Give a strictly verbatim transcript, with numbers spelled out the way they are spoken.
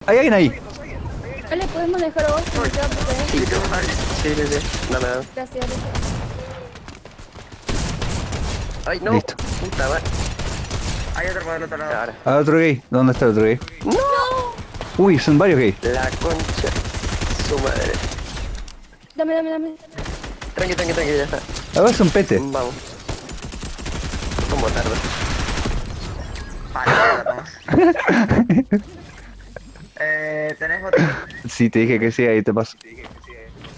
Hay alguien ahí. Vale, podemos dejar a vos que me queda por ahí. Sí, sí, sí, sí. Dame, dame. Gracias, gracias. Ay, no. Listo. Puta madre. Hay otro por el otro lado. Ahora. Ah, otro gay. ¿Dónde está el otro gay? No. Uy, son varios gays. La concha. Su madre. Dame, dame, dame. Tranqui, tranqui, tranqui, ya está. A ver, son pete. Vamos. Como tarde. Vale, ya lo tomas. Eh, ¿tenés otro? Sí, te dije que sí, ahí te paso.